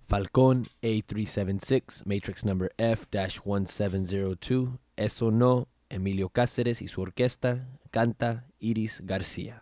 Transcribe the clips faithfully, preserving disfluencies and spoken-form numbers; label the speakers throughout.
Speaker 1: Falcón A three seven six, matrix number F one seven zero two, Eso No, Emilio Cáceres y su orquesta, canta Iris García.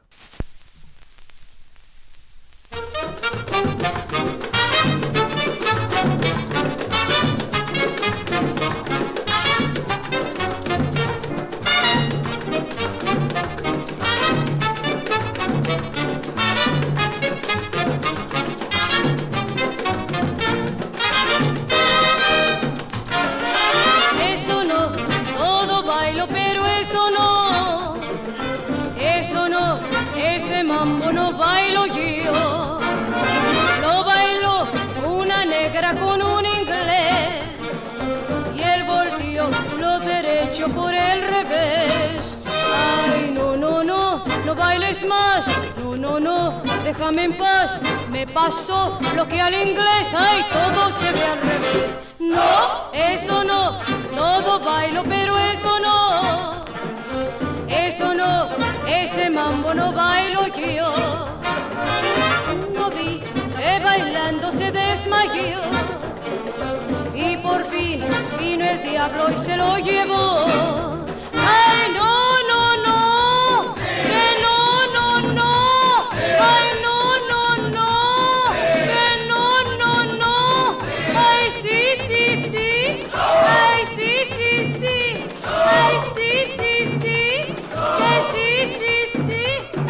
Speaker 2: Mambo no bailo yo, lo bailo una negra con un inglés y el volteo lo derecho por el revés. Ay, no, no, no, no bailes más, no, no, no, déjame en paz, me pasó lo que al inglés, ay, todo se ve al revés. No, eso no, todo bailo, pero eso no. Eso no, ese mambo no bailo yo. No vi que bailando se desmayó y por fin vino el diablo y se lo llevó. Ay, no, no, no, que no, no, no. Ay, no, no, no, que no, no, no. Ay, sí, sí, sí. Ay, sí, sí, sí. Ay, sí, sí, sí. Sí, sí, sí.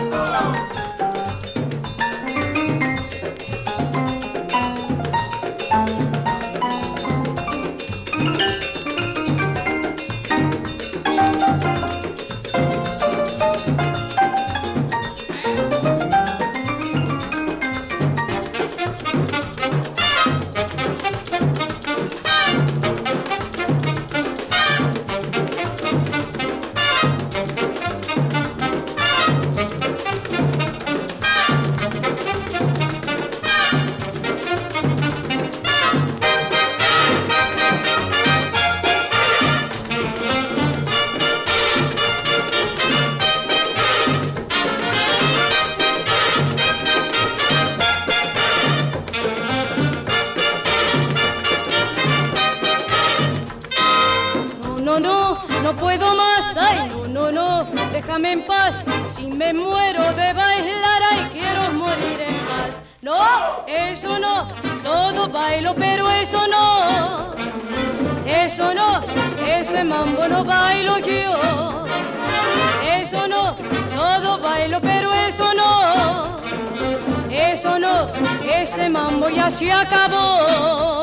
Speaker 2: No, no, no puedo más, ay, no, no, no, déjame en paz, si me muero de bailar, ay, quiero morir en paz. No, eso no, todo bailo, pero eso no, eso no, ese mambo no bailo yo. Eso no, todo bailo, pero eso no, eso no, este mambo ya se acabó.